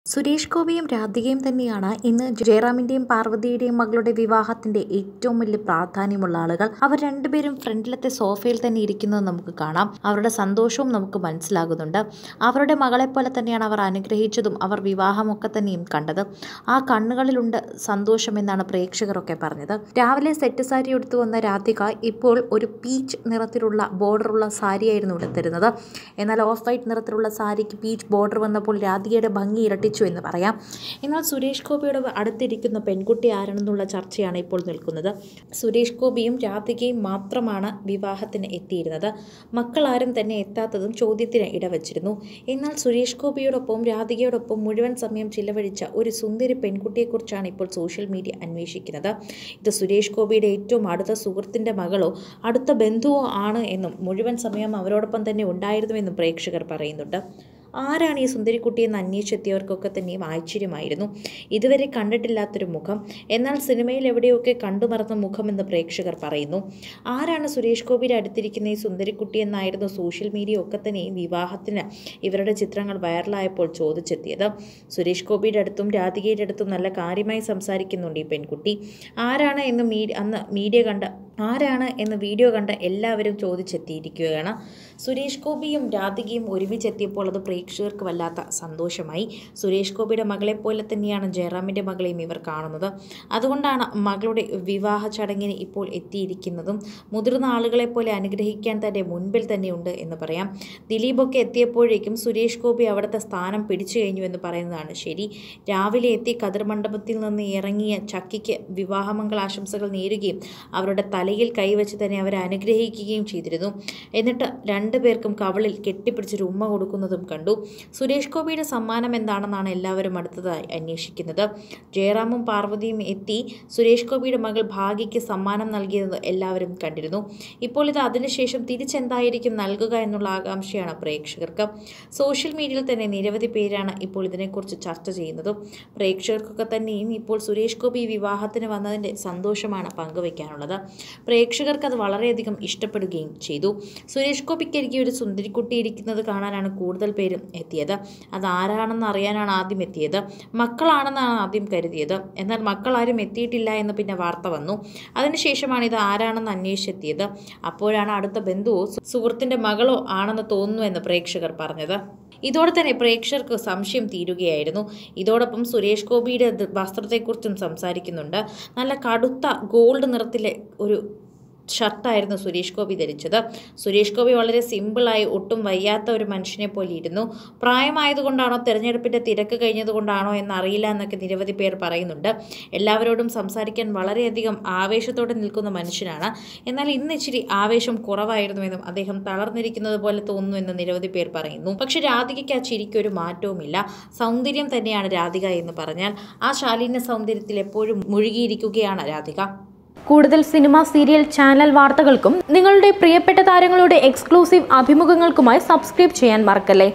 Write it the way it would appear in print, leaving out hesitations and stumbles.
സുരേഷ് ഗോപിയും രാധികയും തന്നെയാണ് ഇന്ന് ജയറാമിന്റെയും പാർവതിയുടെയും മകളുടെ വിവാഹത്തിന്റെ ഏറ്റവും വലിയ പ്രാധാന്യമുള്ള ആളുകൾ. അവർ രണ്ടുപേരും ഫ്രണ്ടിലത്തെ സോഫയിൽ തന്നെ ഇരിക്കുന്നത് നമുക്ക് കാണാം. അവരുടെ സന്തോഷവും നമുക്ക് മനസ്സിലാകുന്നുണ്ട്. അവരുടെ മകളെപ്പോലെ തന്നെയാണ് അവർ അനുഗ്രഹിച്ചതും അവർ വിവാഹമൊക്കെ തന്നെയും കണ്ടത്. ആ കണ്ണുകളിലുണ്ട് സന്തോഷം എന്നാണ് പ്രേക്ഷകരൊക്കെ പറഞ്ഞത്. രാവിലെ സെറ്റ് സാരി എടുത്തു വന്ന രാധിക ഇപ്പോൾ ഒരു പീച്ച് നിറത്തിലുള്ള ബോർഡറുള്ള സാരിയായിരുന്നു എടുത്തിരുന്നത്. എന്നാൽ ഓഫ് വൈറ്റ് നിറത്തിലുള്ള സാരിക്ക് പീച്ച് ബോർഡർ വന്നപ്പോൾ രാധികയുടെ ഭംഗി ഇരട്ടി എന്ന് പറയാം. എന്നാൽ സുരേഷ് ഗോപിയുടെ അടുത്തിരിക്കുന്ന പെൺകുട്ടി ആരാണെന്നുള്ള ചർച്ചയാണ് ഇപ്പോൾ നിൽക്കുന്നത്. സുരേഷ് ഗോപിയും രാധികയും മാത്രമാണ് വിവാഹത്തിന് എത്തിയിരുന്നത്. മക്കൾ ആരും തന്നെ എത്താത്തതും ചോദ്യത്തിന് ഇടവച്ചിരുന്നു. എന്നാൽ സുരേഷ് ഗോപിയോടൊപ്പം രാധികയോടൊപ്പം മുഴുവൻ സമയം ചിലവഴിച്ച ഒരു സുന്ദരി പെൺകുട്ടിയെക്കുറിച്ചാണ് ഇപ്പോൾ സോഷ്യൽ മീഡിയ അന്വേഷിക്കുന്നത്. ഇത് സുരേഷ് ഗോപിയുടെ ഏറ്റവും അടുത്ത സുഹൃത്തിൻ്റെ മകളോ അടുത്ത ബന്ധുവോ ആണ് എന്നും മുഴുവൻ സമയം അവരോടൊപ്പം തന്നെ ഉണ്ടായിരുന്നുവെന്നും പ്രേക്ഷകർ പറയുന്നുണ്ട്. ആരാണ് ഈ സുന്ദരിക്കുട്ടിയെന്ന് അന്വേഷിച്ചെത്തിയവർക്കൊക്കെ തന്നെയും ആശ്ചര്യമായിരുന്നു. ഇതുവരെ കണ്ടിട്ടില്ലാത്തൊരു മുഖം, എന്നാൽ സിനിമയിൽ എവിടെയൊക്കെ കണ്ടുമറന്ന മുഖമെന്ന് പ്രേക്ഷകർ പറയുന്നു. ആരാണ് സുരേഷ് ഗോപിയുടെ അടുത്തിരിക്കുന്ന ഈ സുന്ദരിക്കുട്ടിയെന്നായിരുന്നു സോഷ്യൽ മീഡിയ ഒക്കെ തന്നെയും വിവാഹത്തിന് ഇവരുടെ ചിത്രങ്ങൾ വൈറലായപ്പോൾ ചോദിച്ചെത്തിയത്. സുരേഷ് ഗോപിയുടെ അടുത്തും രാധികയുടെ അടുത്തും നല്ല കാര്യമായി സംസാരിക്കുന്നുണ്ട് ഈ പെൺകുട്ടി. ആരാണ് എന്ന് വീഡിയോ കണ്ട എല്ലാവരും ചോദിച്ചെത്തിയിരിക്കുകയാണ്. സുരേഷ് ഗോപിയും രാധികയും ഒരുമിച്ചെത്തിയപ്പോൾ അത് പ്രേക്ഷകർക്ക് വല്ലാത്ത സന്തോഷമായി. സുരേഷ് ഗോപിയുടെ മകളെപ്പോലെ തന്നെയാണ് ജയറാമിൻ്റെ മകളെയും ഇവർ കാണുന്നത്. അതുകൊണ്ടാണ് മകളുടെ വിവാഹ ചടങ്ങിന് ഇപ്പോൾ എത്തിയിരിക്കുന്നതും. മുതിർന്ന ആളുകളെപ്പോലെ അനുഗ്രഹിക്കാൻ തൻ്റെ മുൻപിൽ തന്നെയുണ്ട് എന്ന് പറയാം. ദിലീപൊക്കെ എത്തിയപ്പോഴേക്കും സുരേഷ് ഗോപി അവിടുത്തെ സ്ഥാനം പിടിച്ചു കഴിഞ്ഞു എന്ന് പറയുന്നതാണ് ശരി. രാവിലെ എത്തി കതിർ മണ്ഡപത്തിൽ നിന്ന് ഇറങ്ങിയ ചക്കിക്ക് വിവാഹമംഗളാശംസകൾ നേരുകയും അവരുടെ തലയിൽ കൈവച്ച് തന്നെ അവരെ അനുഗ്രഹിക്കുകയും ചെയ്തിരുന്നു. എന്നിട്ട് രണ്ടുപേർക്കും കവളിൽ കെട്ടിപ്പിടിച്ചൊരു ഉമ്മ കൊടുക്കുന്നതും കണ്ടു. സുരേഷ് ഗോപിയുടെ സമ്മാനം എന്താണെന്നാണ് എല്ലാവരും അടുത്തതായി അന്വേഷിക്കുന്നത്. ജയറാമും പാർവതിയും എത്തി സുരേഷ് ഗോപിയുടെ മകൾ ഭാഗ്യയ്ക്ക് സമ്മാനം നൽകിയത് എല്ലാവരും കണ്ടിരുന്നു. ഇപ്പോൾ ഇത് അതിനുശേഷം തിരിച്ചെന്തായിരിക്കും നൽകുക എന്നുള്ള ആകാംക്ഷയാണ് പ്രേക്ഷകർക്ക്. സോഷ്യൽ മീഡിയയിൽ തന്നെ നിരവധി പേരാണ് ഇപ്പോൾ ഇതിനെക്കുറിച്ച് ചർച്ച ചെയ്യുന്നതും. പ്രേക്ഷകർക്കൊക്കെ തന്നെയും ഇപ്പോൾ സുരേഷ് ഗോപി വിവാഹത്തിന് വന്നതിൻ്റെ സന്തോഷമാണ് പങ്കുവയ്ക്കാനുള്ളത്. പ്രേക്ഷകർക്ക് അത് വളരെയധികം ഇഷ്ടപ്പെടുകയും ചെയ്തു. സുരേഷ് ഗോപിക്കരികെ ഒരു സുന്ദരിക്കുട്ടി ഇരിക്കുന്നത് കാണാനാണ് കൂടുതൽ പേരും എത്തിയത്. അത് ആരാണെന്ന് അറിയാനാണ് ആദ്യം എത്തിയത്. മക്കളാണെന്നാണ് ആദ്യം കരുതിയത്. എന്നാൽ മക്കളാരും എത്തിയിട്ടില്ല എന്ന് പിന്നെ വാർത്ത വന്നു. അതിനുശേഷമാണ് ഇത് ആരാണെന്ന് അന്വേഷിച്ചെത്തിയത്. അപ്പോഴാണ് അടുത്ത ബന്ധുവോ സുഹൃത്തിൻ്റെ മകളോ ആണെന്ന് തോന്നുന്നുവെന്ന് പ്രേക്ഷകർ പറഞ്ഞത്. ഇതോടെ തന്നെ പ്രേക്ഷകർക്ക് സംശയം തീരുകയായിരുന്നു. ഇതോടൊപ്പം സുരേഷ് ഗോപിയുടെ വസ്ത്രത്തെക്കുറിച്ചും സംസാരിക്കുന്നുണ്ട്. നല്ല കടുത്ത ഗോൾഡ് നിറത്തിലെ ഒരു ഷർട്ടായിരുന്നു സുരേഷ് ഗോപി ധരിച്ചത്. സുരേഷ് ഗോപി വളരെ സിമ്പിളായി ഒട്ടും വയ്യാത്ത ഒരു മനുഷ്യനെ പോലെ ഇരുന്നു. പ്രായമായതുകൊണ്ടാണോ തെരഞ്ഞെടുപ്പിൻ്റെ തിരക്ക് കഴിഞ്ഞതുകൊണ്ടാണോ എന്നറിയില്ല എന്നൊക്കെ നിരവധി പേർ പറയുന്നുണ്ട്. എല്ലാവരോടും സംസാരിക്കാൻ വളരെയധികം ആവേശത്തോടെ നിൽക്കുന്ന മനുഷ്യനാണ്. എന്നാൽ ഇന്ന് ഇച്ചിരി ആവേശം കുറവായിരുന്നുവെന്നും അദ്ദേഹം തളർന്നിരിക്കുന്നത് പോലെ തോന്നുന്നുവെന്ന് നിരവധി പേർ പറയുന്നു. പക്ഷെ രാധികയ്ക്ക് ആ ചിരിക്കൊരു മാറ്റവുമില്ല. സൗന്ദര്യം തന്നെയാണ് രാധിക എന്ന് പറഞ്ഞാൽ. ആ ശാലീന സൗന്ദര്യത്തിൽ എപ്പോഴും മുഴുകിയിരിക്കുകയാണ് രാധിക. കൂടുതൽ സിനിമ, സീരിയൽ, ചാനൽ വാർത്തകൾക്കും നിങ്ങളുടെ പ്രിയപ്പെട്ട താരങ്ങളുടെ എക്സ്ക്ലൂസീവ് അഭിമുഖങ്ങൾക്കുമായി സബ്സ്ക്രൈബ് ചെയ്യാൻ മറക്കല്ലേ.